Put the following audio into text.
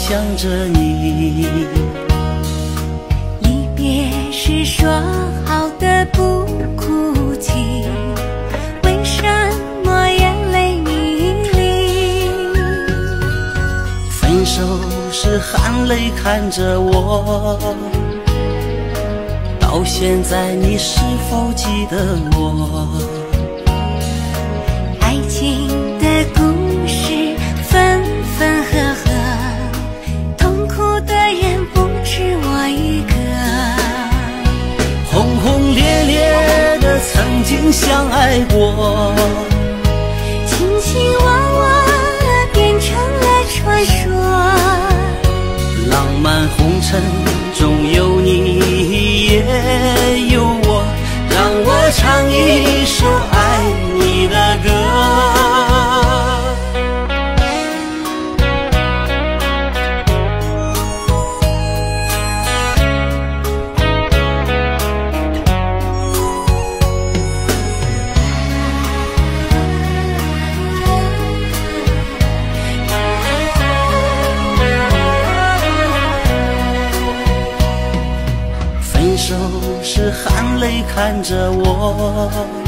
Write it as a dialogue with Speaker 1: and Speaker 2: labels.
Speaker 1: 想着你。
Speaker 2: 离别时说好的不哭泣，为什么眼泪迷离？
Speaker 1: 分手时含泪看着我，到现在你是否记得我？
Speaker 2: 爱情的故事分分合合，痛苦的人不止我一个。
Speaker 1: 轰轰烈烈的曾经相爱过，
Speaker 2: 卿卿我我变成了传说。
Speaker 1: 浪漫红尘中有你也有我，让我唱一首爱你的歌。分手时含泪看着我，